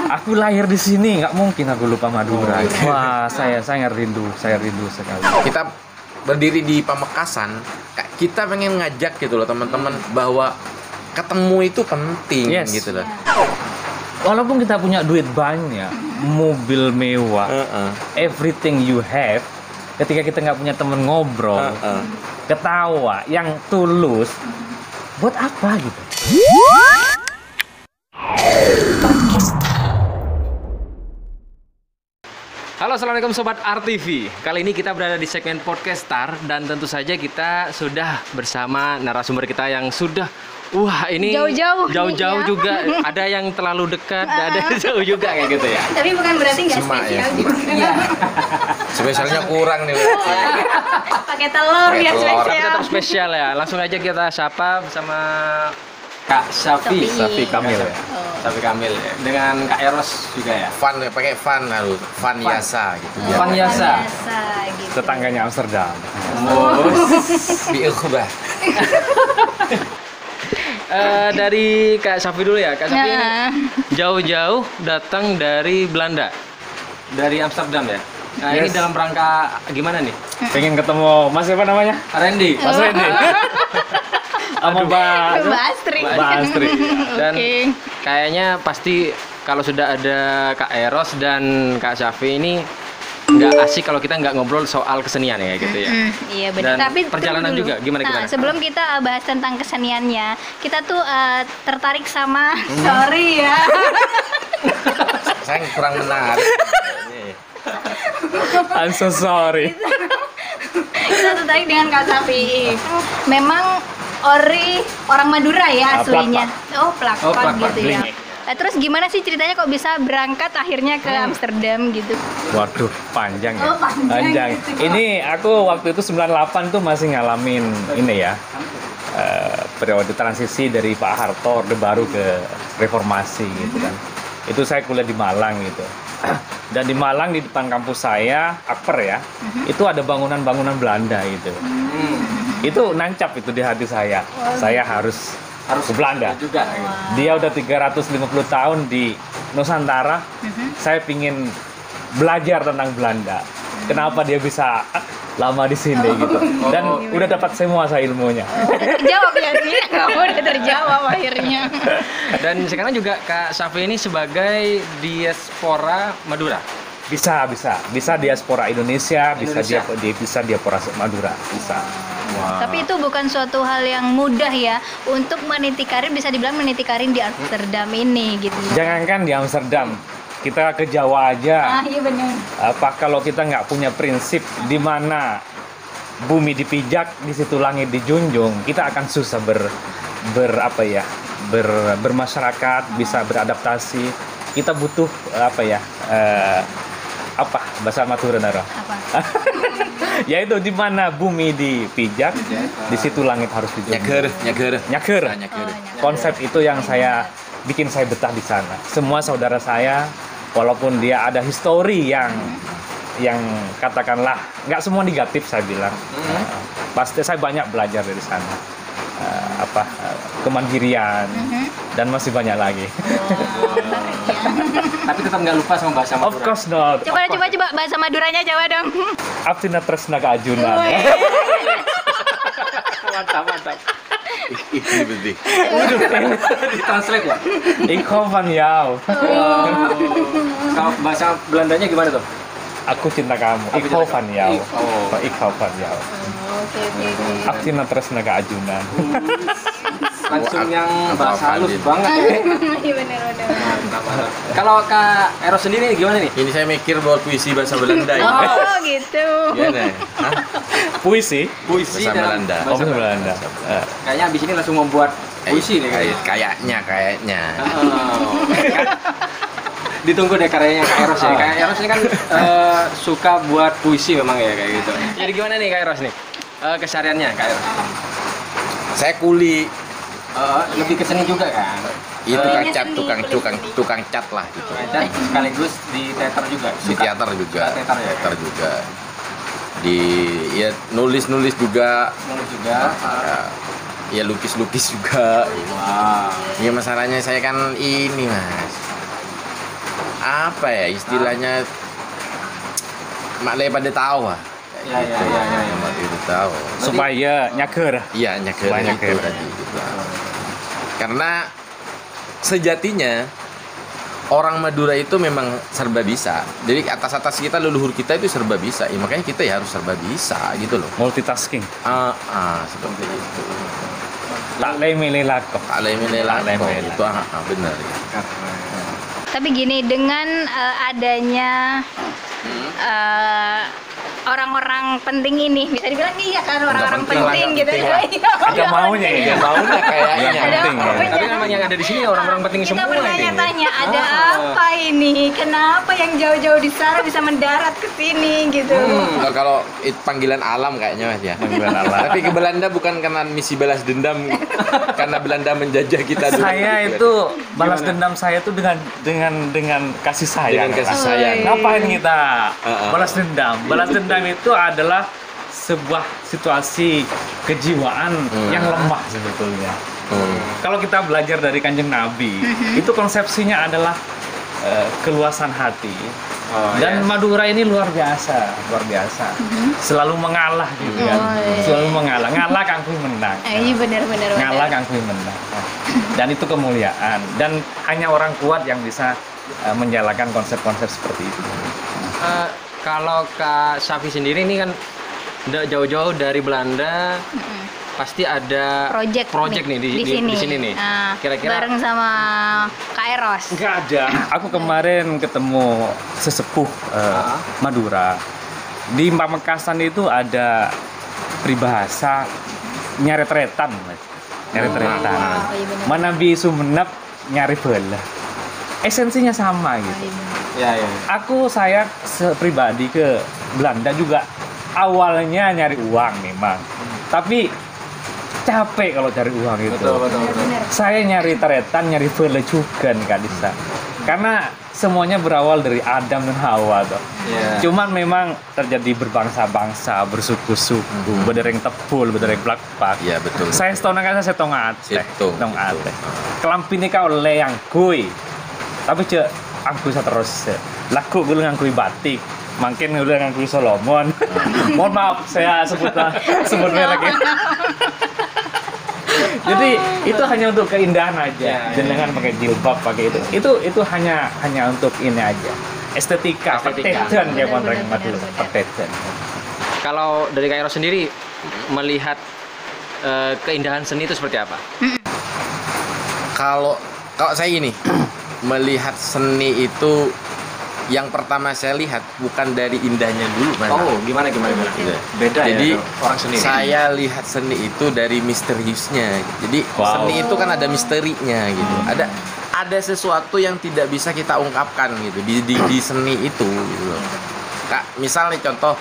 Aku lahir di sini, nggak mungkin aku lupa Madura. Wah, saya rindu sekali. Kita berdiri di Pamekasan, kita pengen ngajak gitu loh teman-teman bahwa ketemu itu penting gitu loh. Walaupun kita punya duit banyak, mobil mewah, everything you have, ketika kita nggak punya temen ngobrol, ketawa, yang tulus, buat apa gitu? Halo, assalamualaikum sobat RTV. Kali ini kita berada di segmen Podcastar dan tentu saja kita sudah bersama narasumber kita yang sudah ini jauh-jauh ya. Juga ada yang terlalu dekat, ada yang jauh juga kayak gitu ya. Tapi bukan berarti nggak spesial juga. Iya. Spesialnya kurang nih. Pakai telur ya Tapi spesial. tetap spesial ya. Langsung aja kita sapa bersama Kak Safi Kamil ya. Safi Kamil ya. Dengan Kak Eros juga ya. Fun ya, pakai fun harus. Fun Yasa gitu. Fun Yasa. Gitu. Tetangganya Amsterdam. Diubah. Dari Kak Safi dulu ya. Kak Safi ini jauh-jauh datang dari Belanda, dari Amsterdam ya. Nah ini dalam rangka gimana nih? Pengen ketemu Mas siapa namanya? Randy. Mas Randy. Sama Mbak Astri. Dan kayaknya pasti kalau sudah ada Kak Eros dan Kak Safi ini nggak asik kalau kita nggak ngobrol soal kesenian ya gitu ya. Iya benar. Dan Tapi perjalanan juga gimana? Sebelum kita bahas tentang keseniannya, kita tuh tertarik sama sorry ya. Saya kurang menarik. I'm so sorry. Kita tertarik dengan Kak Safi. Memang orang Madura ya aslinya. Plak gitu ya. Terus gimana sih ceritanya kok bisa berangkat akhirnya ke Amsterdam gitu? Waduh, panjang ya. Panjang. Ini aku waktu itu 98 tuh masih ngalamin ini ya. Periode transisi dari Pak Harto Orde Baru ke reformasi gitu kan. Itu saya kuliah di Malang gitu. Dan di Malang di depan kampus saya, Akper ya, itu ada bangunan-bangunan Belanda gitu. Itu nancap itu di hati saya. Saya harus ke Belanda. Juga. Dia udah 350 tahun di Nusantara. Saya pingin belajar tentang Belanda. Kenapa dia bisa lama di sini gitu. Dan udah dapat semua saya ilmunya. Terjawab ya sih. Udah terjawab akhirnya. Dan sekarang juga Kak Safi ini sebagai diaspora Madura. Bisa diaspora Indonesia. Bisa diaspora Madura, bisa. Wow. Tapi itu bukan suatu hal yang mudah ya untuk meniti karir, bisa dibilang meniti karir di Amsterdam ini gitu. Jangankan di Amsterdam, kita ke Jawa aja. Iya benar. Apa kalau kita nggak punya prinsip di mana bumi dipijak, di situ langit dijunjung, kita akan susah bermasyarakat, bisa beradaptasi. Kita butuh bahasa Madura Nara? Yaitu di mana bumi dipijak, di situ langit harus dijunjung. Nyager. Konsep itu yang bikin saya betah di sana. Semua saudara saya, walaupun dia ada histori yang katakanlah nggak semua negatif saya bilang, pasti saya banyak belajar dari sana. Kemandirian dan masih banyak lagi. Tapi tetap nggak lupa sama bahasa Madura. Of course not. Coba bahasa Maduranya coba dong. Abtina tresna keajunan. Mantap. Ini penting. Ditranslate ya. Ik hou van jou. Kalau bahasa Belandanya gimana tuh? Aku cinta kamu. Ik hou van jou. Ik hou van jou. Oke. Abtina tresna keajunan. Langsung yang bahasa halus banget ya. Iya benar. Kalau Kak Eros sendiri gimana nih? Ini saya mikir buat puisi bahasa Belanda ya. Oh gitu. Gimana? Hah? Puisi. Puisi Bahasa dalam Belanda. Oh, bahasa Belanda. Kayaknya abis ini langsung membuat puisi nih kayaknya. Kayaknya. Ditunggu deh karyanya Kak Eros ya. Kak Eros ini kan suka buat puisi memang ya kayak gitu. Jadi gimana nih Kak Eros nih? Kesehariannya Kak Eros? Saya kuli. Lebih ke seni juga kan? Itu tukang cat lah gitu. Dan sekaligus di teater juga. Di teater juga. Teater ya? Di nulis juga. Nulis juga. Ya lukis juga. Wow. Ya masalahnya saya kan ini Mas. apa ya istilahnya, maklai pada tahu ah. Ya, Waktu itu tahu. Supaya nyager. Iya, nyaker Supaya itu nyaker. tadi gitu. Karena sejatinya orang Madura itu memang serba bisa. Jadi atas kita, leluhur kita itu serba bisa. Ya, makanya kita ya harus serba bisa gitu loh. Multitasking. Seperti itu. Tak lay milih lakok. Alhamdulillah Tak lay itu benar ya. Tapi gini, dengan adanya orang-orang penting ini, bisa dibilang nih ya kan orang-orang penting gitu. Ada maunya ya. Maunya kayaknya. Yang penting ya. Tapi memang yang ada di sini orang-orang penting Kita semua ini. bertanya-tanya, ada apa ini? Kenapa yang jauh-jauh di sana bisa mendarat ke sini gitu? Kalau panggilan alam kayaknya Mas ya. Panggilan alam. Tapi ke Belanda bukan karena misi balas dendam, karena Belanda menjajah kita dulu. Saya itu balas dendam saya itu dengan kasih sayang. Dengan kasih sayang. Ngapain kita balas dendam? Balas dendam itu adalah sebuah situasi kejiwaan yang lemah sebetulnya. Kalau kita belajar dari Kanjeng Nabi, itu konsepsinya adalah keluasan hati. Dan Madura ini luar biasa. Selalu mengalah gitu kan. Selalu mengalah. Ngalah kang kuwi menang. Iya benar-benar. Ngalah kang kuwi menang. Dan itu kemuliaan. Dan hanya orang kuat yang bisa menjalankan konsep-konsep seperti itu. Kalau Kak Safi sendiri ini kan nggak jauh-jauh dari Belanda, pasti ada project nih di sini nih. Nah, Kira-kira bareng sama Kak Eros. Enggak ada. Aku kemarin ketemu sesepuh Madura. Di Pamekasan itu ada peribahasa nyaret-retan, Mas. Nyaret-retan. Oh, iya benar. Manabi Sumenep nyari bela. Esensinya sama gitu. ya. Saya pribadi ke Belanda juga awalnya nyari uang memang. Tapi capek kalau cari uang itu. Betul. Saya nyari teretan, nyari bela juga nih Kak Disa. Karena semuanya berawal dari Adam dan Hawa tuh. Iya. Cuman memang terjadi berbangsa-bangsa, bersuku-suku, bedereng tebul, bedereng plak-plak. Iya betul. Saya setahun kan saya tong ate. Itu. Tong ate. Kelampine ka oleh yang kui. Tapi cek aku bisa terus. Laku gue ngangkui batik. Makin gue ngangkui Solomon. Mohon maaf saya sebut mereknya. Jadi itu hanya untuk keindahan aja. Jangan pakai jilbab, pakai itu. Itu hanya untuk ini aja. Estetika. Perteten ya kontrak Madura. Perteten. Kalau dari Kak Eros sendiri melihat keindahan seni itu seperti apa? Kalau saya ini melihat seni itu yang pertama saya lihat bukan dari indahnya dulu, Mas. Oh, gimana? Gitu. Beda Jadi ya orang seni. saya lihat seni itu dari misteriusnya. Jadi seni itu kan ada misterinya gitu. Ada sesuatu yang tidak bisa kita ungkapkan gitu di seni itu gitu loh. Kak, misalnya contoh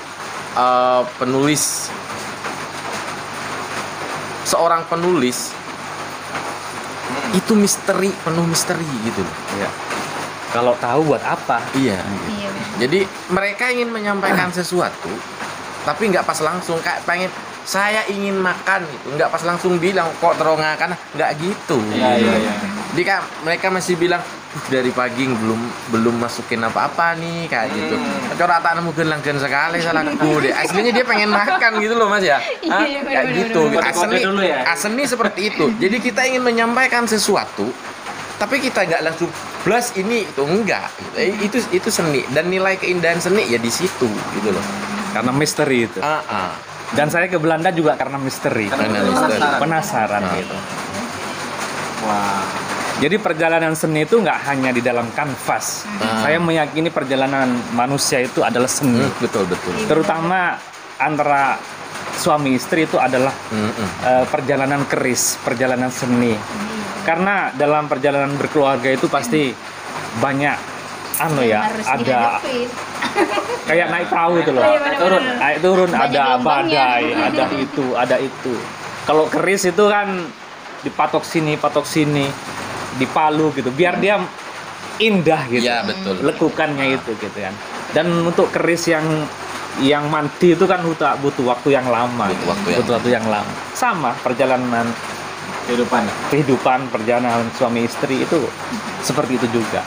seorang penulis itu penuh misteri gitu loh. Ya. Kalau tahu buat apa? Iya. Iya. Jadi mereka ingin menyampaikan sesuatu, tapi nggak pas langsung. Kayak pengen saya ingin makan gitu, nggak pas langsung bilang kok terongakan, nggak gitu. Iya. Jadi kan mereka masih bilang dari pagi belum masukin apa-apa nih kayak gitu. Coba tak mungkin langgan sekali salah aku deh. Aslinya dia pengen makan gitu loh Mas ya. Iya, Kayak gitu. Kode-kode dulu ya. Seni seperti itu. Jadi kita ingin menyampaikan sesuatu, tapi kita nggak langsung blast ini itu enggak. Itu seni dan nilai keindahan seni ya di situ gitu loh. Karena misteri itu. Dan saya ke Belanda juga karena misteri. Penasaran gitu. Wah. Jadi perjalanan seni itu nggak hanya di dalam kanvas. Saya meyakini perjalanan manusia itu adalah seni. Betul. Terutama antara suami istri itu adalah perjalanan keris, perjalanan seni. Karena dalam perjalanan berkeluarga itu pasti banyak Harus ada dihadapin. kayak naik perahu itu loh. Iya, benar-benar. Naik turun Banyak ada gelombangnya. badai, ada itu. Kalau keris itu kan dipatok sini, dipalu gitu. Biar dia indah gitu. Iya, betul. Lekukannya itu gitu kan. Dan untuk keris yang mati itu kan butuh waktu yang lama. Butuh waktu yang lama. Sama perjalanan Kehidupan. kehidupan perjalanan suami istri itu seperti itu juga.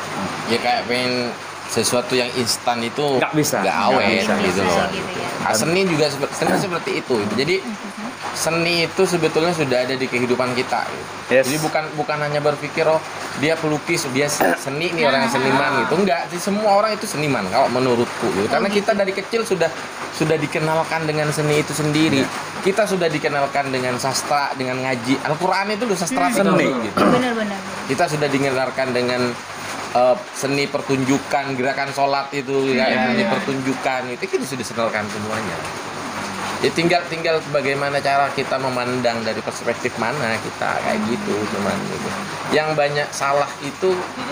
ya kayak pengen sesuatu yang instan itu nggak bisa, nggak awet nggak bisa, gitu nggak loh. bisa. Gitu ya. Nah, seni juga seni seperti itu. Jadi seni itu sebetulnya sudah ada di kehidupan kita. Gitu. Yes. Jadi bukan hanya berpikir oh dia pelukis, dia seni nih orang yang seniman gitu. Enggak, sih semua orang itu seniman kalau menurutku. Gitu. Karena kita dari kecil sudah dikenalkan dengan seni itu sendiri. Kita sudah dikenalkan dengan sastra, dengan ngaji. Al-Qur'an itu udah sastra seni gitu. Benar-benar. Kita sudah dikenalkan dengan seni pertunjukan, gerakan sholat itu, seni pertunjukan itu kita sudah dikenalkan semuanya. Ya tinggal bagaimana cara kita memandang dari perspektif mana kita kayak gitu, cuman gitu. Yang banyak salah itu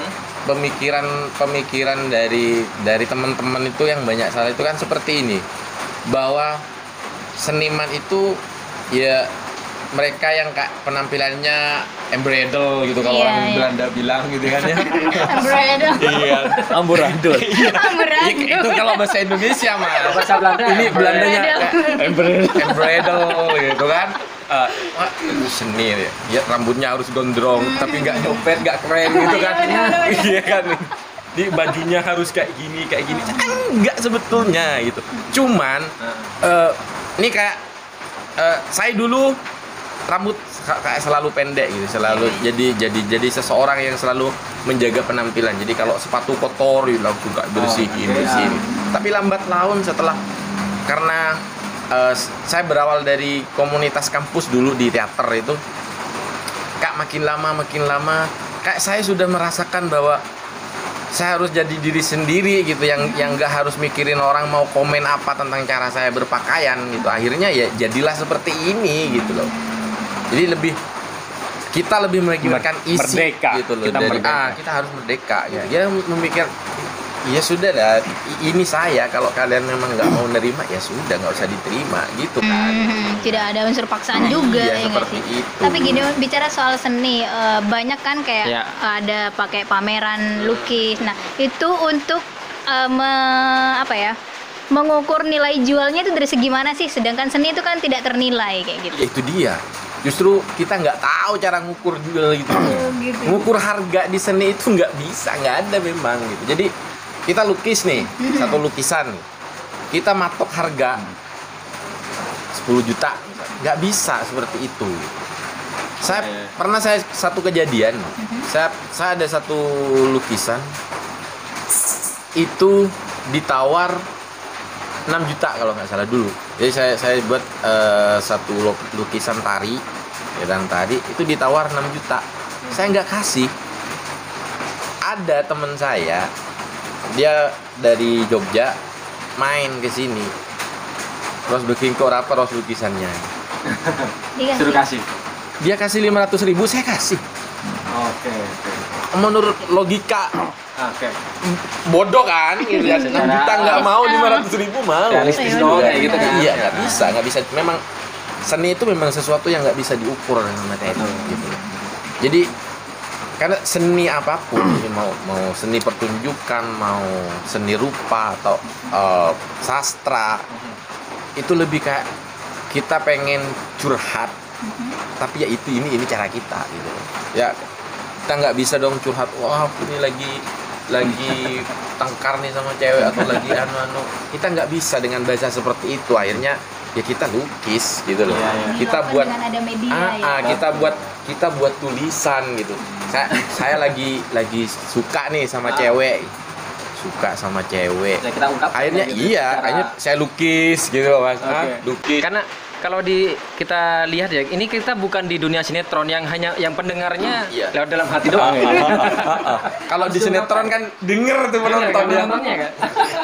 pemikiran dari teman-teman itu yang banyak salah itu kan seperti ini, bahwa seniman itu ya mereka yang penampilannya embredel gitu kalau orang Belanda bilang gitu kan ya. Embredel. Iya, Amburadul. Amburadul. itu kalau bahasa Indonesia mah. Bahasa Belanda. Ini Belandanya Embredel. embredel gitu kan. Wah, itu seni ya. Ya rambutnya harus gondrong tapi nggak nyopet, nggak keren gitu kan. Iya kan. Di bajunya harus kayak gini. Enggak sebetulnya gitu. Cuman ini kayak saya dulu rambut kayak selalu pendek gitu, selalu jadi seseorang yang selalu menjaga penampilan. Jadi kalau sepatu kotor ya langsung bersihin. Tapi lambat laun setelah karena saya berawal dari komunitas kampus dulu di teater itu, Kak makin lama kayak saya sudah merasakan bahwa saya harus jadi diri sendiri gitu, yang nggak harus mikirin orang mau komen apa tentang cara saya berpakaian gitu. Akhirnya ya jadilah seperti ini gitu loh. Jadi kita lebih memikirkan isi merdeka. gitu loh. Kita harus merdeka gitu. Dia memikir ya sudah lah, ini saya, kalau kalian memang nggak mau nerima ya sudah, nggak usah diterima gitu kan. Tidak ada unsur paksaan juga Iya, ya nggak seperti sih? itu. Tapi gini, bicara soal seni, banyak kan kayak Ya. ada pakai pameran lukis. Nah itu untuk mengukur nilai jualnya itu dari segi mana sih? Sedangkan seni itu kan tidak ternilai kayak gitu. Ya itu dia. Justru kita nggak tahu cara ngukur juga gitu. Gitu. Ngukur harga di seni itu nggak bisa, nggak ada memang gitu. Jadi kita lukis nih, satu lukisan, kita matok harga 10 juta, nggak bisa seperti itu. Pernah saya satu kejadian, saya ada satu lukisan itu ditawar 6 juta kalau nggak salah dulu. Jadi saya buat satu lukisan tari, tari itu ditawar 6 juta. Saya nggak kasih. Ada teman saya, dia dari Jogja main ke sini. Terus bikin ros lukisannya. Suruh kasih. Dia kasih 500.000, saya kasih. Oke. Menurut logika Oke. bodoh kan gitu ya. 6 juta nggak mau, 500.000 mau. Realistis dong kayak gitu kan. Iya, nggak bisa. Memang seni itu memang sesuatu yang nggak bisa diukur sama kayak itu gitu. Jadi karena seni apapun, mau seni pertunjukan, mau seni rupa atau sastra, itu lebih kayak kita pengen curhat, tapi ya ini cara kita gitu. Ya kita nggak bisa dong curhat, wah aku ini lagi tengkar nih sama cewek atau lagi anu. Kita nggak bisa dengan bahasa seperti itu. Akhirnya ya kita lukis gitu loh. Kita buat dengan ada media, kita buat tulisan gitu. Saya lagi suka nih sama cewek. Ya, kita ungkap Akhirnya gitu, akhirnya saya lukis gitu loh, Mas. Oke. Lukis. Karena kalau kita lihat ya, ini kita bukan di dunia sinetron yang hanya yang pendengarnya lewat dalam hati doang. Kalau di sinetron kan denger tuh penonton ya. Penontonnya kan.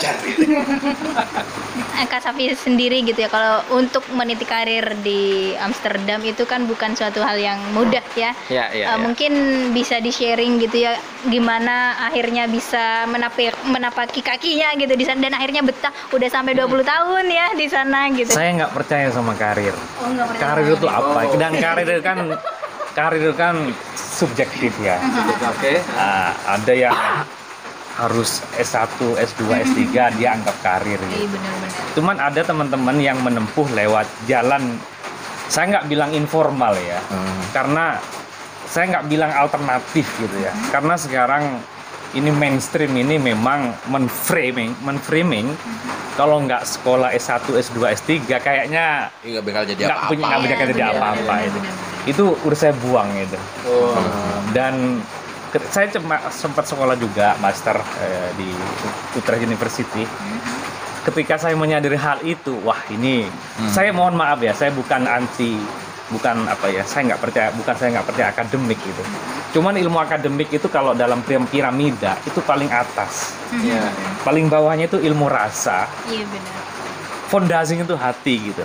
Kak Safi sendiri gitu ya, kalau untuk meniti karir di Amsterdam itu kan bukan suatu hal yang mudah ya. Ya. Mungkin bisa di-sharing gitu ya, gimana akhirnya bisa menapaki kakinya gitu di sana dan akhirnya betah udah sampai 20 tahun ya di sana gitu. Saya nggak percaya sama karir. Nggak percaya. Karir itu apa? Dan karir kan subjektif ya. Oke. Ada yang harus S1, S2, S3 dia anggap karir Iya gitu. benar-benar. Cuman ada teman-teman yang menempuh lewat jalan, saya nggak bilang informal ya, karena saya nggak bilang alternatif gitu ya. Karena sekarang ini mainstream ini memang menframing kalau nggak sekolah S1, S2, S3 kayaknya Nggak bakal jadi nggak apa-apa. punya nggak bisa jadi apa-apa itu udah saya buang itu. Dan saya sempat sekolah juga master di Utrecht University. Ketika saya menyadari hal itu, wah ini saya mohon maaf ya, saya bukan saya nggak percaya akademik gitu. Cuman ilmu akademik itu kalau dalam piramida itu paling atas, paling bawahnya itu ilmu rasa. Iya benar. Fondasinya itu hati gitu.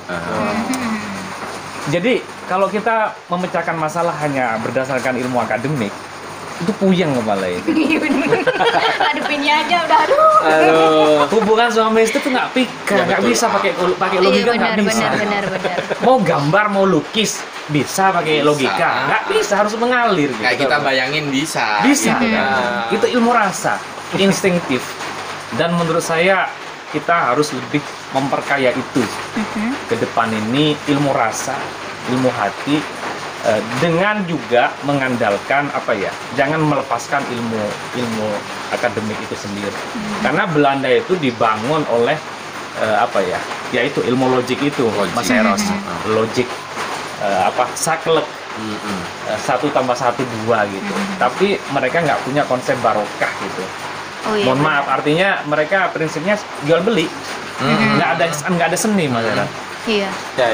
Jadi kalau kita memecahkan masalah hanya berdasarkan ilmu akademik, itu puyeng kepala itu. Iya benar. Hadepinnya aja udah aduh. Hubungan suami istri tuh nggak pika, nggak bisa pakai logika, nggak bisa. Benar. Mau gambar, mau lukis, bisa pakai logika, nggak bisa, harus mengalir. Gitu. Kayak kita bayangin bisa. Bisa. Itu ilmu rasa, instinktif. Dan menurut saya kita harus lebih memperkaya itu. Ke depan ini ilmu rasa, ilmu hati. Dengan juga mengandalkan jangan melepaskan ilmu akademik itu sendiri, karena Belanda itu dibangun oleh yaitu ilmu logik itu, Mas Eros, logik saklek 1 + 1 = 2 gitu. Tapi mereka nggak punya konsep barokah gitu. Mohon maaf, artinya mereka prinsipnya jual beli, nggak ada seni, Mas Eros. Iya.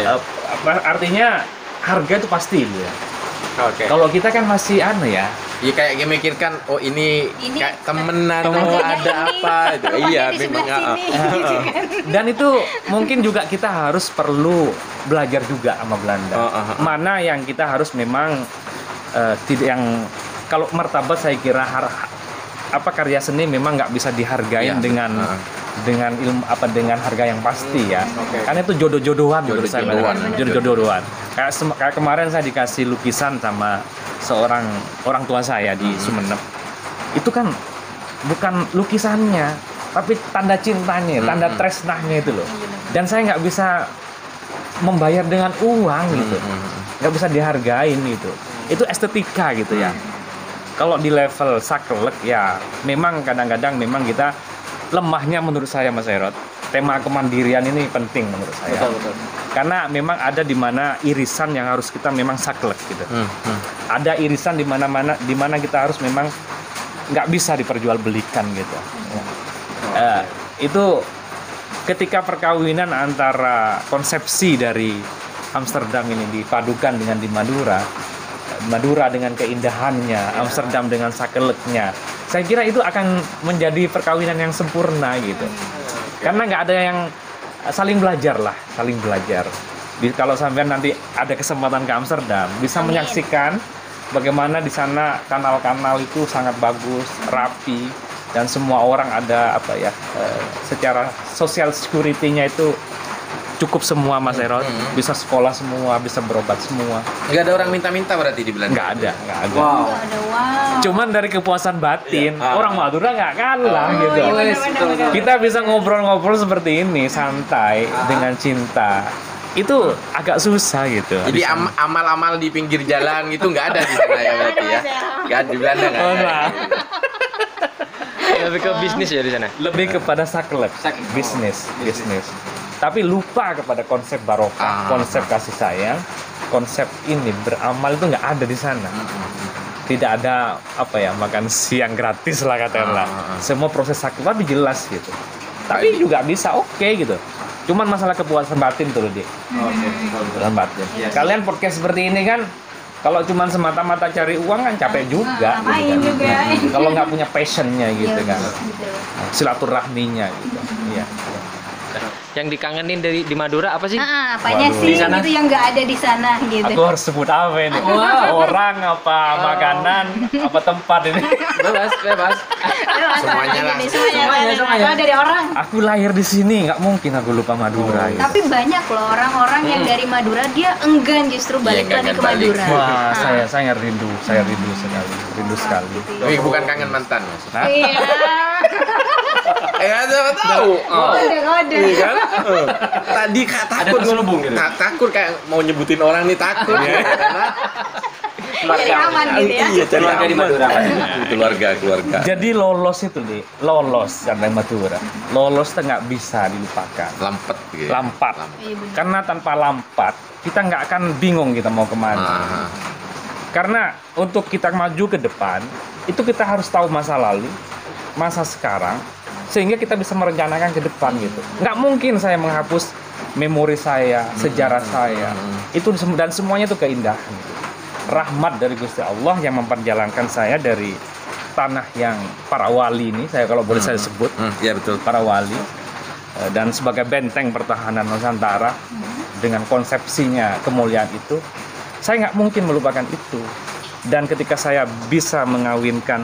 Artinya harga itu pasti ya. Oke. Kalau kita kan masih Iya kayak memikirkan ini kayak temenan mau ada apa gitu. Iya memang. Dan itu mungkin juga kita harus perlu belajar juga sama Belanda. Mana yang kita harus memang tidak yang kalau martabat saya kira karya seni memang nggak bisa dihargain dengan ilmu dengan harga yang pasti ya. Karena itu jodoh-jodohan menurut saya. Jodoh-jodohan. Kayak kemarin saya dikasih lukisan sama seorang orang tua saya di Sumeneb. Itu kan bukan lukisannya, tapi tanda cintanya, tanda tresnahnya itu loh. Dan saya nggak bisa membayar dengan uang gitu. Nggak bisa dihargain gitu. Itu estetika gitu ya. Kalau di level saklek ya memang kadang-kadang memang kita lemahnya menurut saya, Mas Herod. Tema kemandirian ini penting menurut saya. Betul. Karena memang ada di mana irisan yang harus kita memang saklek gitu. Ada irisan di mana kita harus memang nggak bisa diperjualbelikan gitu. Itu ketika perkawinan antara konsepsi dari Amsterdam ini dipadukan dengan di Madura dengan keindahannya, Amsterdam dengan sakleknya. Saya kira itu akan menjadi perkawinan yang sempurna gitu. Karena nggak ada yang saling belajar. Kalau sampai nanti ada kesempatan ke Amsterdam, bisa menyaksikan bagaimana di sana kanal-kanal itu sangat bagus, rapi, dan semua orang ada secara social security-nya itu cukup semua, Mas Herod. Bisa sekolah semua, bisa berobat semua. Nggak ada orang minta-minta berarti di Belanda? Nggak ada. Wow. Cuman dari kepuasan batin, orang Madura nggak kalah gitu. Benar. Kita bisa ngobrol-ngobrol seperti ini, santai, dengan cinta. Itu agak susah gitu. Jadi amal-amal di pinggir jalan gitu nggak ada di sana ya berarti ya? Nggak ada di Belanda nggak ada. Lebih ke bisnis ya di sana. Lebih kepada saklek, bisnis. Tapi lupa kepada konsep barokah, konsep kasih sayang, konsep ini beramal itu nggak ada di sana. Tidak ada makan siang gratis lah katakanlah. Semua proses saklek tapi jelas gitu. Tapi juga bisa gitu. Cuman masalah kepuasan batin tuh loh, Dik. Kepuasan batin. Kalian podcast seperti ini kan kalau cuma semata-mata cari uang kan capek juga. Gitu kan. Kalau nggak punya passionnya gitu kan. Silaturahminya gitu. Iya. Yang dikangenin di Madura apa sih? Apanya sih gitu yang nggak ada di sana gitu. Aku harus sebut apa ini? Orang apa makanan apa tempat ini? Bebas. Semuanya lah. Semuanya dari orang. Aku lahir di sini, nggak mungkin aku lupa Madura. Gitu. Tapi banyak loh orang-orang yang dari Madura dia enggan justru balik lagi ke Madura. Wah, saya rindu sekali. Tapi bukan kangen mantan, Mas. Iya. Siapa tahu. Kode. Iya kan? Tadi takut terselubung gitu. Takut kayak mau nyebutin orang nih takut ya. Cari aman gitu ya. Iya, cari Keluarga di aman. Madura. Keluarga. Jadi lolos itu deh, lolos karena Madura. Lolos itu nggak bisa dilupakan. Lampet gitu. Ya. Lampat. Iya, benar. Karena tanpa lampat kita nggak akan bingung kita mau kemana. Ah. Karena untuk kita maju ke depan itu kita harus tahu masa lalu, masa sekarang, sehingga kita bisa merencanakan ke depan gitu. Nggak mungkin saya menghapus memori saya, sejarah saya. Itu dan semuanya itu keindahan. Gitu. Rahmat dari Gusti Allah yang memperjalankan saya dari tanah yang para wali ini, saya kalau boleh saya sebut, Ya betul. para wali, dan sebagai benteng pertahanan Nusantara dengan konsepsinya kemuliaan itu, saya nggak mungkin melupakan itu. Dan ketika saya bisa mengawinkan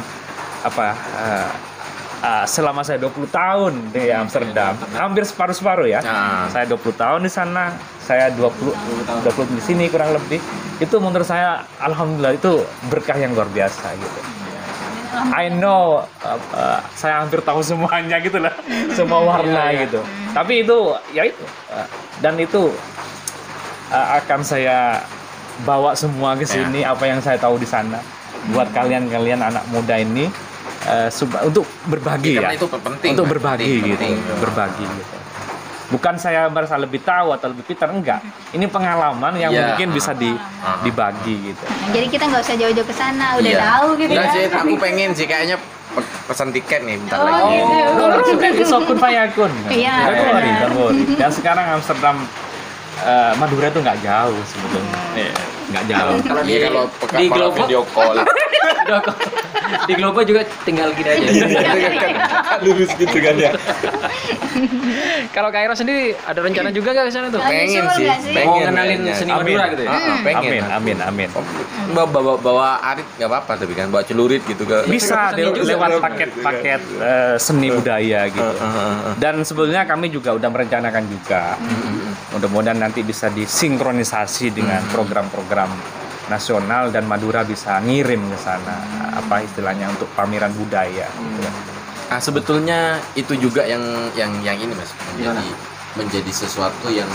selama saya 20 tahun di Amsterdam, hampir separuh-separuh ya. Saya 20 tahun di sana, saya 20 di sini kurang lebih. Itu menurut saya alhamdulillah itu berkah yang luar biasa gitu. I know saya hampir tahu semuanya gitu lah, semua warna gitu. Tapi itu ya itu dan itu akan saya bawa semua ke sini apa yang saya tahu di sana buat kalian anak muda ini untuk berbagi ya. Itu penting. Untuk berbagi gitu. penting. Berbagi gitu. Bukan saya merasa lebih tahu atau lebih pintar, enggak. Ini pengalaman yang mungkin bisa dibagi gitu. Nah, jadi kita nggak usah jauh-jauh ke sana, udah Iya. tahu gitu Enggak ya. sih, aku pengen sih kayaknya pesan tiket nih bentar Oh, lagi. gitu. Sokun Fayakun. Iya. Don't worry. Dan sekarang Amsterdam Madura itu nggak jauh sebetulnya. Nggak jauh. Kalau Iya kalau di kalau Glovo video call di Glovo juga tinggal gini aja. lurus gitu kan ya. Kalau Kak Ira sendiri ada rencana juga nggak ke sana tuh? Lagi Pengen sure sih, nggak sih? pengen. Mau ngenalin kayaknya. seni Amin. Madura gitu ya? Pengen. Amin. Bawa arit nggak apa-apa tapi kan bawa celurit gitu ke. Bisa Seni juga. lewat paket-paket seni budaya gitu. Dan sebetulnya kami juga udah merencanakan juga. Mudah-mudahan nanti bisa disinkronisasi dengan program-program nasional dan Madura bisa ngirim ke sana apa istilahnya untuk pameran budaya. Gitu. Nah sebetulnya itu juga yang ini mas menjadi sesuatu yang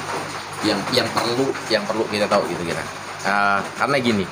perlu kita tahu gitu kira. Karena gini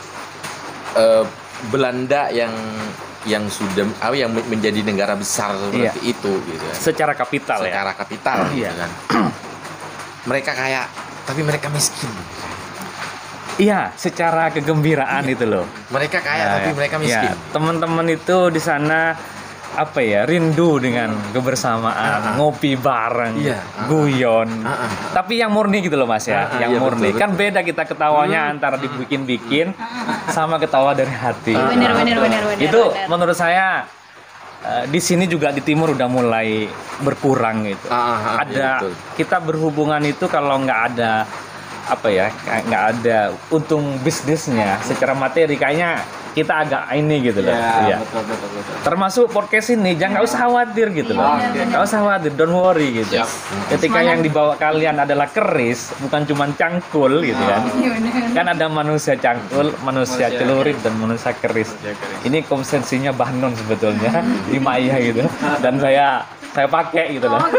Belanda yang sudah yang menjadi negara besar seperti itu gitu kan. Secara kapital Secara kapital gitu kan. Mereka kaya tapi mereka miskin. Iya, secara kegembiraan itu loh. Mereka kaya tapi mereka miskin. Ya, teman-teman itu di sana apa ya, rindu dengan kebersamaan, ngopi bareng, guyon. Tapi yang murni gitu loh Mas ya, yang murni. Betul. Kan beda kita ketawanya antara dibikin-bikin sama ketawa dari hati. Bener. Itu menurut saya di sini juga di timur udah mulai berkurang gitu. Ada betul. kita berhubungan itu kalau nggak ada nggak ada untung bisnisnya secara materi kayaknya kita agak ini gitu loh. Betul. Termasuk podcast ini jangan nggak usah khawatir gitu loh. Nggak usah khawatir, don't worry gitu. Ketika yang dibawa kalian adalah keris, bukan cuma cangkul gitu kan. Kan ada manusia cangkul, manusia celurit dan manusia keris. Ini konsensinya Bahnon sebetulnya di Maya gitu. Dan saya pakai gitu loh.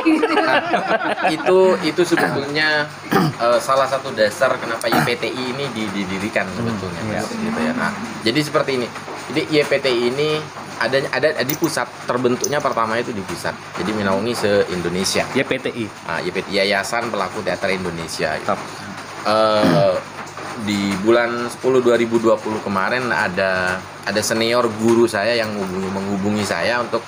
Itu sebetulnya salah satu dasar kenapa YPTI ini didirikan sebetulnya Mas, gitu ya. Nah, jadi seperti ini. Jadi YPTI ini ada di pusat, terbentuknya pertama itu di pusat. Jadi menaungi se-Indonesia. YPTI. Nah, YPTI Yayasan Pelaku Teater Indonesia. Top. Di bulan 10 2020 kemarin ada senior guru saya yang menghubungi saya untuk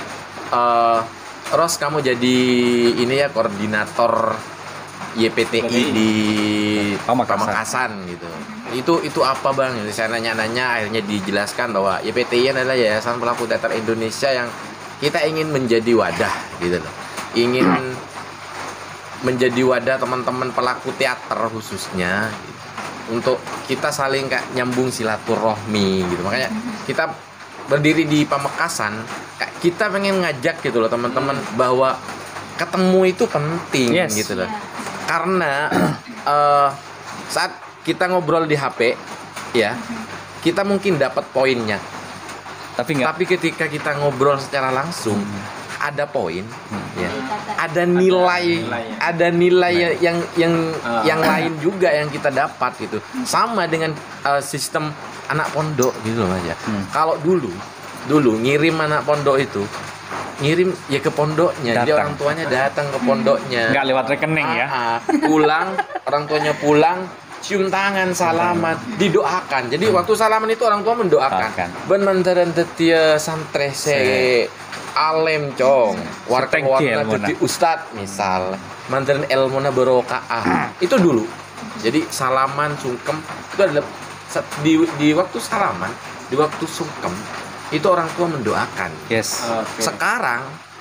Ros, kamu jadi ini ya koordinator YPTI di Pamekasan gitu. Itu apa Bang? Saya nanya-nanya, akhirnya dijelaskan bahwa YPTI adalah Yayasan Pelaku Teater Indonesia yang kita ingin menjadi wadah gitu loh. Ingin menjadi wadah teman-teman pelaku teater khususnya gitu. Untuk kita saling kayak nyambung silaturahmi gitu. Makanya kita berdiri di Pamekasan, kita pengen ngajak gitu loh teman-teman bahwa ketemu itu penting gitu loh. Karena saat kita ngobrol di HP ya, kita mungkin dapat poinnya. Tapi ketika kita ngobrol secara langsung ada poin ya. Ada nilai yang lain juga yang kita dapat gitu. Sama dengan sistem anak pondok gitu loh Mas ya. Kalau dulu ngirim anak pondok itu ngirim ya ke pondoknya, jadi orang tuanya datang ke pondoknya, nggak lewat rekening ya. Pulang orang tuanya pulang, cium tangan, salaman, didoakan. Jadi waktu salaman itu orang tua mendoakan. Benmantaran tetia santre se alem cong, warna jadi ustad misal, mantaran elmona barokah. Itu dulu. Jadi salaman sungkem itu adalah di waktu salaman, di waktu sungkem itu orang tua mendoakan. Yes. Sekarang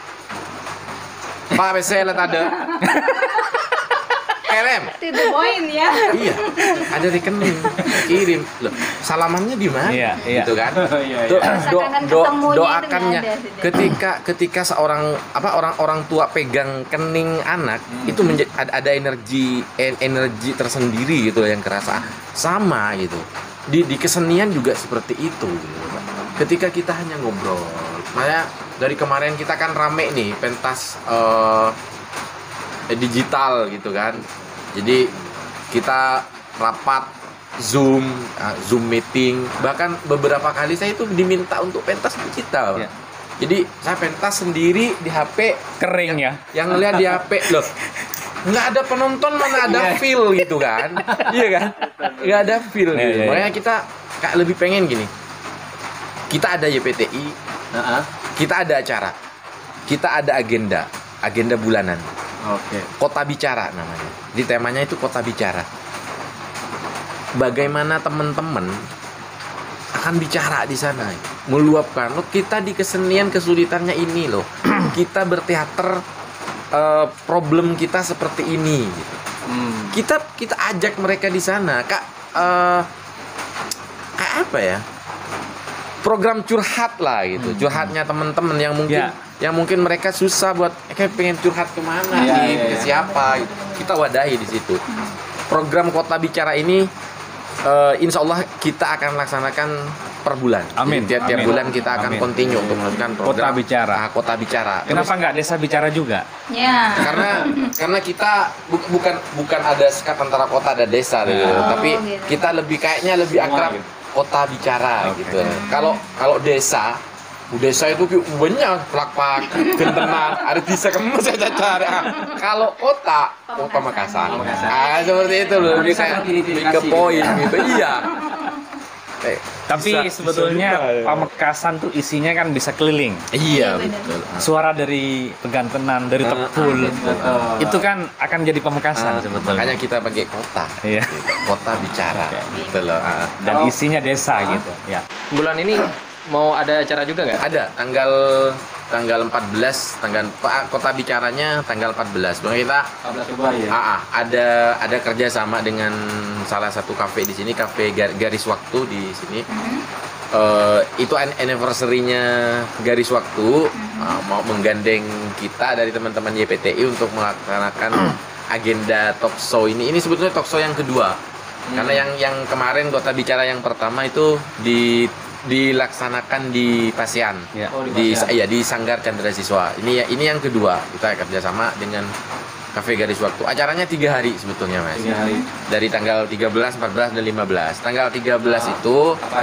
Pak PC lihat ada LM. Itu poin ya. Iya. Ada rekening kirim. Loh, salamannya di mana? Gitu kan. Doakannya ketika seorang orang tua pegang kening anak itu ada energi tersendiri gitu yang kerasa. Sama gitu. Di kesenian juga seperti itu gitu, Pak. Ketika kita hanya ngobrol, makanya dari kemarin kita kan rame nih pentas digital gitu kan. Jadi kita rapat Zoom meeting, bahkan beberapa kali saya itu diminta untuk pentas digital. Jadi saya pentas sendiri di HP kering ya. Yang ngeliat di HP loh. Nggak ada penonton, mana ada feel gitu kan. Iya kan? Nggak ada feel gitu. Makanya kita kayak lebih pengen gini. Kita ada YPTI, kita ada acara, kita ada agenda bulanan. Kota Bicara namanya. Di temanya itu Kota Bicara. Bagaimana teman-teman akan bicara di sana, meluapkan. Loh, kita di kesenian kesulitannya ini loh. Kita berteater, problem kita seperti ini. Gitu. Kita ajak mereka di sana, kayak apa ya? Program curhat lah gitu, curhatnya teman-teman yang mungkin mereka susah buat kayak pengen curhat kemana ke siapa gitu. Kita wadahi di situ. Program Kota Bicara ini insya Allah kita akan laksanakan per bulan. Amin. Tiap bulan kita akan continue untuk melakukan program Kota Bicara. Kenapa nggak Desa Bicara juga? Ya. Karena kita bukan ada sekat antara kota dan desa gitu. Tapi kita kayaknya lebih akrab Kota Bicara gitu. Kalau desa itu banyak plak-plak, gentenan, ada desa kemes ya cacar. Kalau kota, Pamekasan. Seperti itu loh, lebih ke poin gitu. Iya. Tapi sebetulnya Pamekasan tuh isinya kan bisa keliling. Iya, betul. Suara dari Pegantenan, dari Tepul, itu kan akan jadi Pamekasan sebetulnya. Makanya kita pakai kota. Iya. Gitu. Kota Bicara. Gitu loh. Dan isinya desa gitu. Ya. Bulan ini mau ada acara juga nggak? Ada, tanggal 14, Kota Bicaranya tanggal 14. Bang kita ada kerjasama dengan salah satu kafe di sini, kafe Garis Waktu di sini. Itu anniversary-nya Garis Waktu, mau menggandeng kita dari teman-teman YPTI untuk melaksanakan agenda talk show ini. Ini sebetulnya talk show yang kedua. Karena yang kemarin Kota Bicara yang pertama itu dilaksanakan di Pasian, di Sanggar Chandra Siswa. Ini yang kedua, kita kerjasama dengan Cafe Garis Waktu. Acaranya 3 hari sebetulnya, Mas. 3 hari. Dari tanggal 13, 14, dan 15. Tanggal 13 itu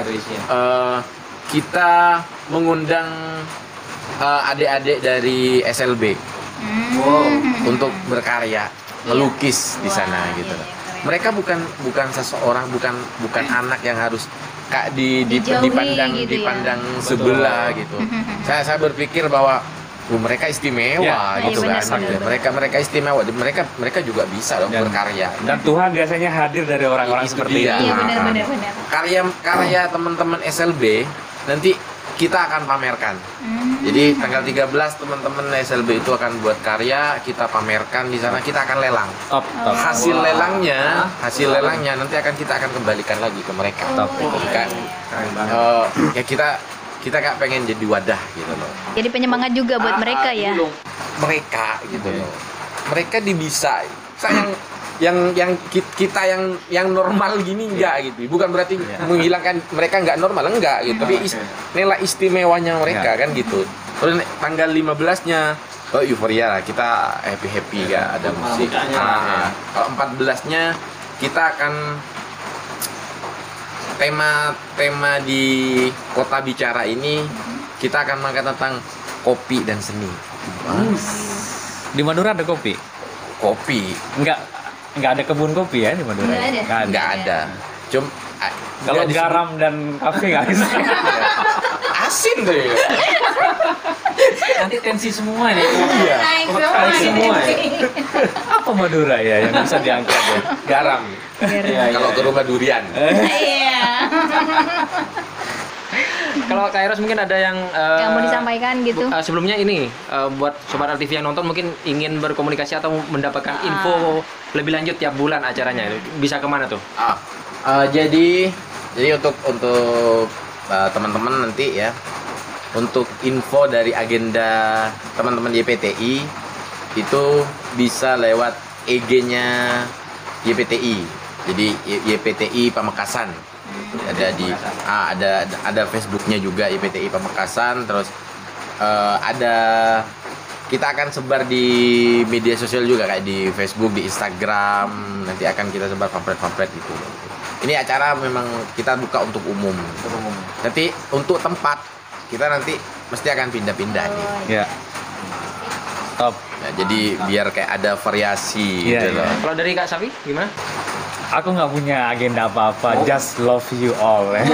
kita mengundang adik-adik dari SLB untuk berkarya, melukis di sana gitu. Mereka bukan seseorang, bukan anak yang harus dipandang sebelah gitu. Saya berpikir bahwa mereka istimewa gitu kan. Mereka istimewa. Mereka juga bisa dong berkarya. Dan Tuhan biasanya hadir dari orang-orang seperti itu. Iya, benar. Karya teman-teman SLB nanti kita akan pamerkan. Jadi tanggal 13 teman-teman SLB itu akan buat karya, kita pamerkan di sana, kita akan lelang. Hasil lelangnya nanti kita akan kembalikan lagi ke mereka. Ya kita kayak pengen jadi wadah gitu loh. Jadi penyemangat juga buat mereka ya. Mereka gitu loh. Mereka bisa. Kita yang normal gini enggak gitu. Bukan berarti menghilangkan mereka enggak normal, enggak gitu. Tapi nilai istimewanya mereka kan gitu. Terus tanggal 15-nya euforia lah, kita happy ya, ada musik. Kalau 14-nya kita akan tema di Kota Bicara ini kita akan mengangkat tentang kopi dan seni. Di Madura ada kopi? Kopi Nggak ada kebun kopi ya di Madura? nggak ada. Kalau garam dan kafe nggak bisa. Asin tuh ya. Nanti tensi semua nih. Iya. Naik semua. Apa Madura ya yang bisa diangkat ya? Garam. Kalau ke rumah durian. Iya. Kalau Kak Eros mungkin ada yang Yang mau disampaikan gitu. sebelumnya ini buat Sobat RTV yang nonton mungkin ingin berkomunikasi atau mendapatkan info lebih lanjut tiap bulan acaranya, bisa kemana tuh? Jadi untuk teman-teman nanti ya, untuk info dari agenda teman-teman YPTI itu bisa lewat EG-nya YPTI. Jadi YPTI Pamekasan. Ada di ada Facebooknya juga YPTI Pamekasan. Terus kita akan sebar di media sosial juga kayak di Facebook, di Instagram. Nanti akan kita sebar pamflet-pamflet gitu. Ini acara memang kita buka untuk umum. Nanti untuk tempat kita nanti mesti akan pindah-pindah nih. Ya. Top. Nah, jadi biar kayak ada variasi Iya, gitu iya. loh. Kalau dari Kak Safi gimana? Aku nggak punya agenda apa-apa, just love you all. Ya.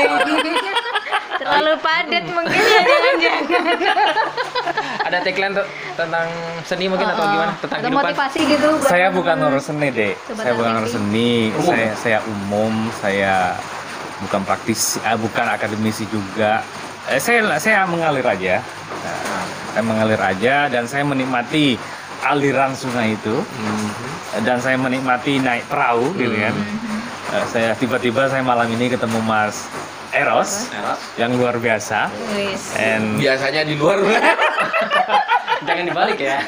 Terlalu padat mungkin ya, jangan-jangan. Ada tagline tentang seni mungkin atau gimana? Tentang atau kehidupan? motivasi gitu buat Saya teman-teman. bukan orang seni deh. Sobat Saya bukan RTV. orang seni. Saya umum. Saya bukan praktisi, bukan akademisi juga. Saya mengalir aja. Saya mengalir aja dan saya menikmati aliran sungai itu. Dan saya menikmati naik perahu gitu kan. Saya tiba-tiba malam ini ketemu Mas Eros yang luar biasa. Wis. And Biasanya di luar. Jangan dibalik ya.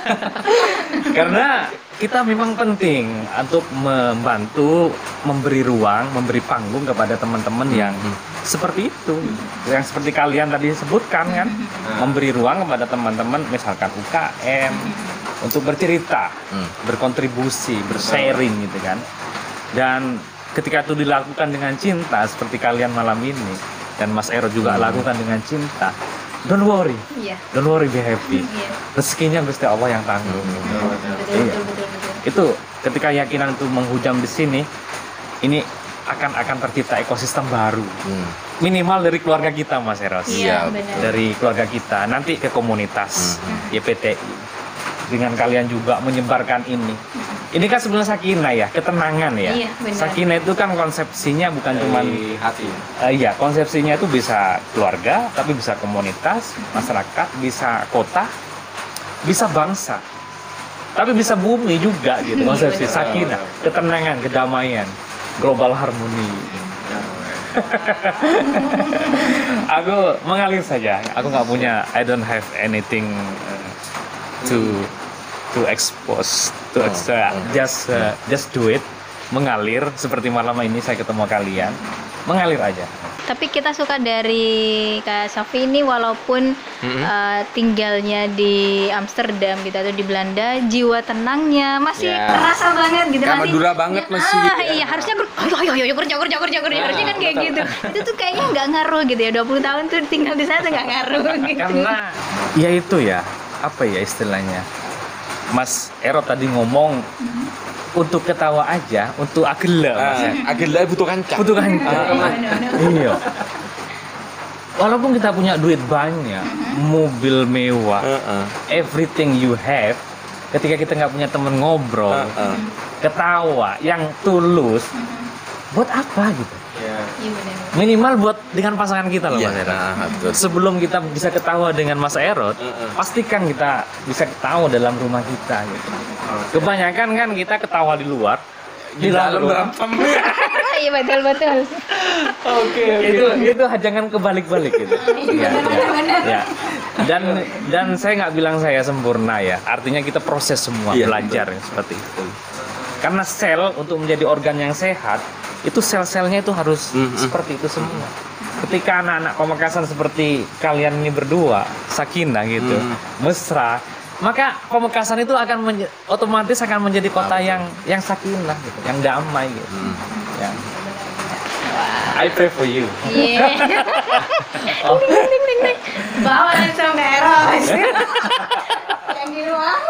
karena kita memang penting untuk membantu memberi ruang, memberi panggung kepada teman-teman yang seperti itu, yang seperti kalian tadi sebutkan kan, memberi ruang kepada teman-teman misalkan UKM untuk bercerita, berkontribusi, bersharing gitu kan. Dan ketika itu dilakukan dengan cinta seperti kalian malam ini dan Mas Ero juga lakukan dengan cinta, don't worry, Iya. don't worry, be happy. Iya. Rezekinya Gusti Allah yang tanggung. Iya. Itu ketika keyakinan itu menghujam di sini, ini akan tercipta ekosistem baru. Minimal dari keluarga kita, Mas Eros. Iya, benar. Dari keluarga kita, nanti ke komunitas YPTI. Dengan kalian juga menyebarkan ini. Ini kan sebenarnya sakinah ya, ketenangan ya. Iya, benar. Sakinah itu kan konsepsinya bukan cuma hati. iya, konsepsinya itu bisa keluarga, tapi bisa komunitas, masyarakat, bisa kota, bisa bangsa. Tapi bisa bumi juga gitu. Konsepsi sakinah, ketenangan, kedamaian, global harmoni. Aku mengalir saja. Aku nggak punya, I don't have anything to expose, just do it, mengalir seperti malam ini saya ketemu kalian, mengalir aja. Tapi kita suka dari Kak Safi ini walaupun tinggalnya di Amsterdam gitu atau di Belanda, jiwa tenangnya masih terasa banget gitu. Kayak Madura banget masih gitu ya. Iya, harusnya ayo kerja harusnya kan kayak gitu. Itu tuh kayaknya nggak ngaruh gitu ya, 20 tahun tuh tinggal di sana tuh nggak ngaruh gitu. Karena ya itu ya, apa ya istilahnya, Mas Ero tadi ngomong untuk ketawa aja, untuk agela, Mas ya. Agenda butuh kancah. Butuh kancah. Iya. Walaupun kita punya duit banyak, mobil mewah, everything you have, ketika kita nggak punya temen ngobrol, ketawa yang tulus, buat apa gitu? Iya benar. Minimal buat dengan pasangan kita loh, Iya, Mas Erot. betul. Sebelum kita bisa ketawa dengan Mas Erot, pastikan kita bisa ketawa dalam rumah kita gitu. Kebanyakan kan kita ketawa di luar, di dalam berantem. Iya betul. Oke. Itu jangan kebalik-balik gitu. Iya. Ya. Dan saya nggak bilang saya sempurna ya. Artinya kita proses semua, belajar seperti itu. Karena sel untuk menjadi organ yang sehat, itu sel-selnya itu harus seperti itu semua. Ketika anak-anak Pamekasan seperti kalian ini berdua, sakinah gitu, mesra, maka Pamekasan itu akan otomatis akan menjadi kota yang sakinah gitu, yang damai gitu. Ya. I pray for you. Iya. Ding. Bawa langsung ke Eros. Yang di rumah.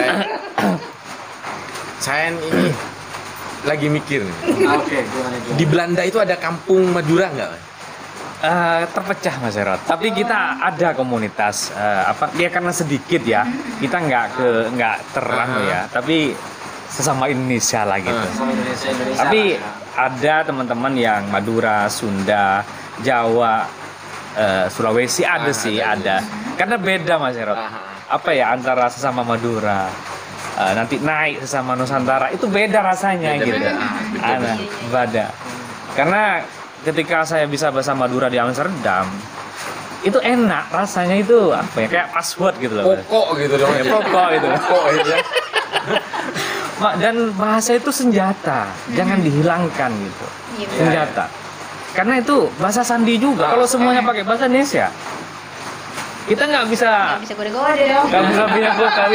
Saya ini lagi mikir nih. Oke, gimana? Di Belanda itu ada kampung Madura nggak? Terpecah Mas Herot. Tapi kita ada komunitas dia karena sedikit ya. Kita nggak terang ya. Tapi sesama Indonesia lah gitu. Indonesia. Tapi ada teman-teman yang Madura, Sunda, Jawa, Sulawesi ada sih ada. Karena beda Mas Herot. Apa ya antara sesama Madura nanti naik sesama Nusantara itu beda rasanya gitu. Beda. Karena ketika saya bisa bahasa Madura di Amsterdam itu enak rasanya itu apa ya kayak password gitu loh. Pokok gitu dong. Ya, pokok itu. Pokok itu ya. Dan bahasa itu senjata, jangan dihilangkan gitu. Senjata. Karena itu bahasa sandi juga. Kalau semuanya pakai bahasa Indonesia, kita nggak bisa Gode-gode dong. nggak bisa punya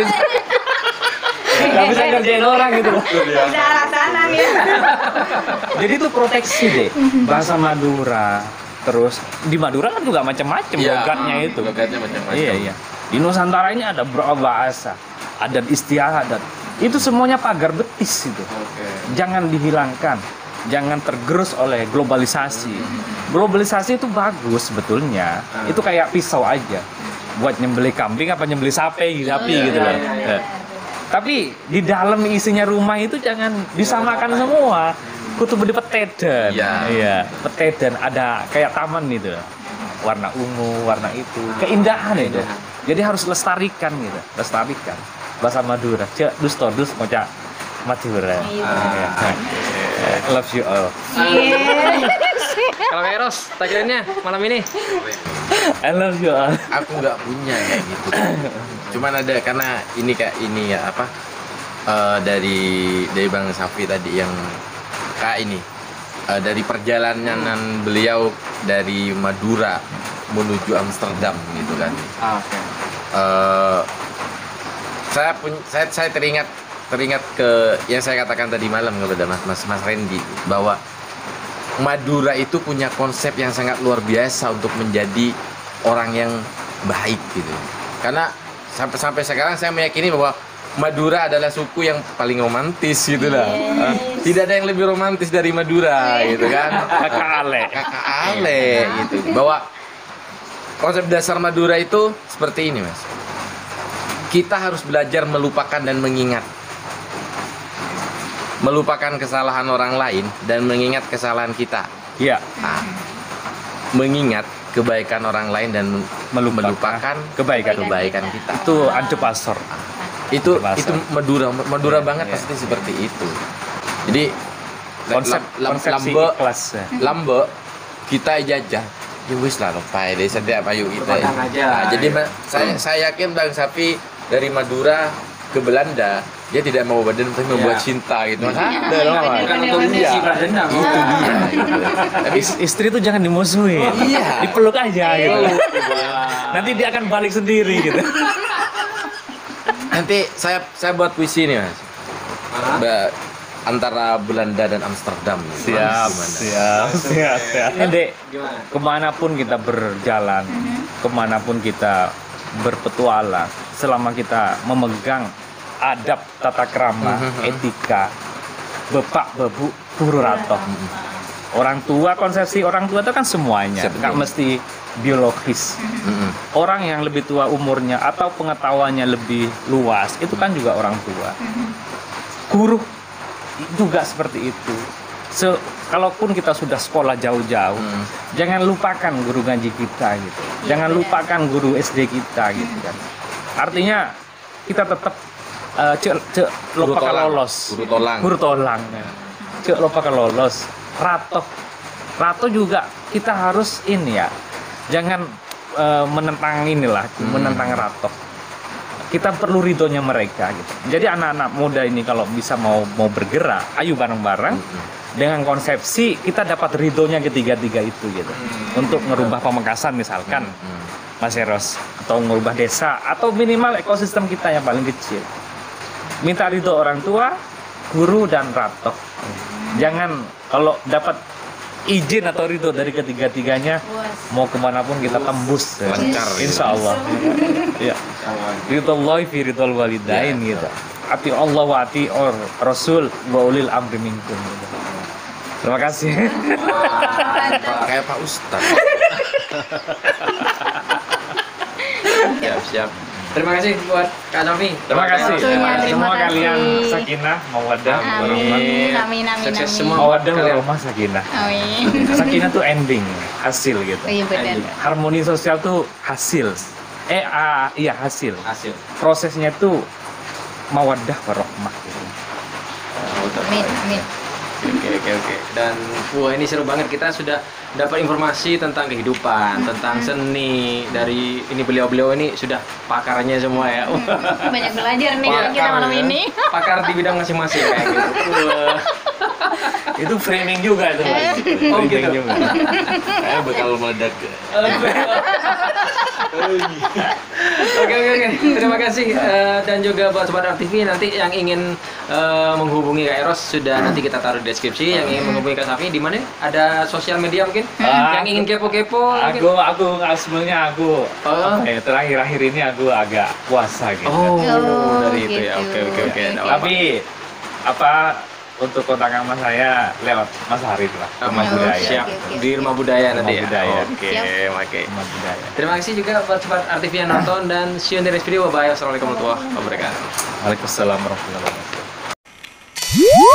nggak bisa ngerjain orang gitu loh. Bisa arah-sana ya. Jadi itu proteksi deh bahasa Madura. Terus di Madura kan juga macam-macam logatnya itu. Logatnya macam-macam. Iya. Di Nusantara ini ada berapa bahasa, adat istiadat. Itu semuanya pagar betis itu. Jangan dihilangkan. Jangan tergerus oleh globalisasi. Globalisasi itu bagus sebetulnya. Itu kayak pisau aja. Buat nyembelih kambing apa nyembelih sapi gitu loh. Tapi di dalam isinya rumah itu jangan disamakan semua. Kutu bedi petedan. Iya, petedan ada kayak taman itu. Warna ungu, warna itu. Keindahan itu. Jadi harus lestarikan gitu. Lestarikan. Bahasa Madura. Cek dus moca Madura. I love you all. Kalau Eros, tagline-nya malam ini. I love you all. Aku nggak punya kayak gitu. Cuman ada karena ini kayak ini ya apa dari Bang Safi tadi yang kayak ini dari perjalanan beliau dari Madura menuju Amsterdam gitu kan. Saya teringat ke yang saya katakan tadi malam kepada Mas Randy bahwa Madura itu punya konsep yang sangat luar biasa untuk menjadi orang yang baik gitu. Karena sampai sekarang saya meyakini bahwa Madura adalah suku yang paling romantis gitu lah. Tidak ada yang lebih romantis dari Madura gitu kan. Kakak Ale gitu. Bahwa konsep dasar Madura itu seperti ini, Mas. Kita harus belajar melupakan dan mengingat. Melupakan kesalahan orang lain dan mengingat kesalahan kita. Iya. Mengingat kebaikan orang lain dan melupakan kebaikan kita. Itu antepasar. Itu Madura banget pasti seperti itu. Jadi konsep lambe kita jajah. Ya wis lah lepai deh setiap ayu kita. Jadi saya yakin Bang Safi dari Madura ke Belanda dia tidak mau badan tapi membuat cinta gitu. Mas ada loh. Itu dia. Tapi istri itu jangan dimusuhin. Dipeluk aja gitu. Nanti dia akan balik sendiri gitu. Nanti saya buat puisi nih, Mas. Antara Belanda dan Amsterdam. Siap. Ini Dek, kemanapun kita berjalan, kemanapun kita berpetualang, selama kita memegang adab tata krama, etika, bepak bebu pururato. Orang tua, konsepsi orang tua itu kan semuanya, nggak mesti biologis. Orang yang lebih tua umurnya atau pengetahuannya lebih luas itu kan juga orang tua. Guru juga seperti itu. Kalaupun kita sudah sekolah jauh-jauh, jangan lupakan guru ngaji kita gitu. Jangan lupakan guru SD kita gitu kan. Artinya kita tetap lupa lolos. Guru tolang. Lupa lolos. Rato juga kita harus ini ya. Jangan menentang inilah, menentang rato. Kita perlu ridhonya mereka gitu. Jadi anak-anak muda ini kalau bisa mau bergerak, ayo bareng-bareng dengan konsepsi kita dapat ridhonya ketiga-tiga itu gitu. Untuk merubah Pamekasan misalkan, Mas Eros, atau merubah desa atau minimal ekosistem kita yang paling kecil. Minta ridho orang tua, guru dan rato. Jangan kalau dapat izin atau ridho dari ketiga-tiganya, mau kemanapun kita tembus Lancar, insya Allah. Ya, ridhollahi fi ridhol walidain gitu. Ati Allah wa ati Rasul wa ulil amri minkum gitu. Terima kasih. Kayak Pak Ustadz. Siap. Terima kasih buat Kak Safi. Terima kasih. Terima Semua kasih. kalian sakinah, mawaddah, warahmah. Amin. Sukses semua. Mawaddah, Kalian. warahmah, sakinah. Amin. Sakinah tuh ending, hasil gitu. Iya benar. Harmoni sosial tuh hasil. Iya hasil. Hasil. Prosesnya tuh mawaddah warahmah gitu. Amin. Oke. Dan wah ini seru banget, kita sudah dapat informasi tentang kehidupan, tentang seni dari ini beliau-beliau ini sudah pakarnya semua ya. Banyak belajar nih kita malam ini. Pakar di bidang masing-masing kayak gitu. Wah. Itu framing juga tuh. Oh, gitu. juga. Kayak bakal meledak. Oke. Terima kasih dan juga buat Sobat RTV nanti yang ingin menghubungi Kak Eros sudah nanti kita taruh di deskripsi. Yang ingin menghubungi Kak Safi di mana? Ada sosial media mungkin? Yang ingin kepo-kepo? Aku sebenarnya terakhir-akhir ini aku agak puasa gitu. Dari itu ya. Gitu. Oke. Tapi untuk kontak sama saya lewat Mas Harif lah, Rumah Budaya. Siap. Oke. Di Rumah Budaya nanti ya. Budaya. Oke. Rumah Budaya. Terima kasih juga buat Sobat RTV yang nonton dan see you in the next video. Bye. Wassalamualaikum warahmatullahi wabarakatuh. Waalaikumsalam warahmatullahi wabarakatuh.